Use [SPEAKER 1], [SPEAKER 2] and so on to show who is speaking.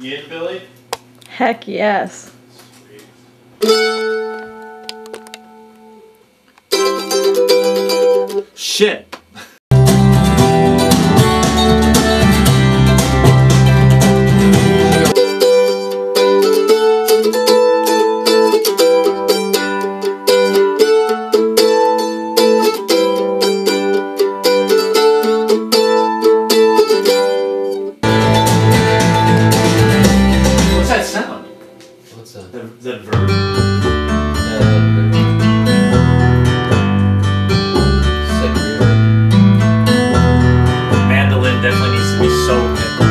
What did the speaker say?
[SPEAKER 1] You in, Billy?
[SPEAKER 2] Heck yes.
[SPEAKER 1] Shit. What's that sound?
[SPEAKER 3] What's that?
[SPEAKER 1] That verb? Mandolin definitely needs to be so pickled.